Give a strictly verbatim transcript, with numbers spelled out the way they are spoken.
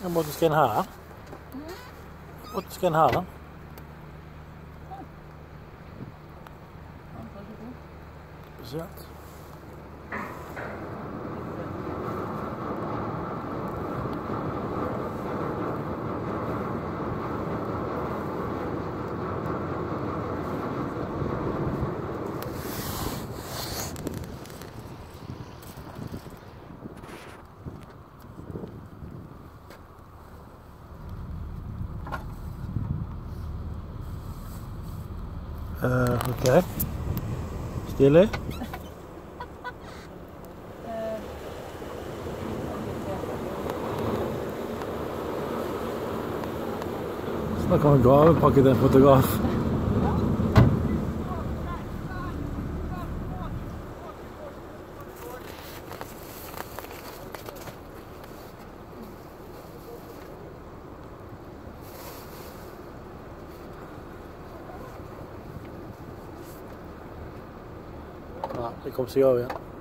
Jeg måtte skal inn her. Måtte skal inn her, da. Spesielt. Uh, ok. Stilig. Snakker om en gavepakke til en fotograf. Ja, det kom seg av igjen.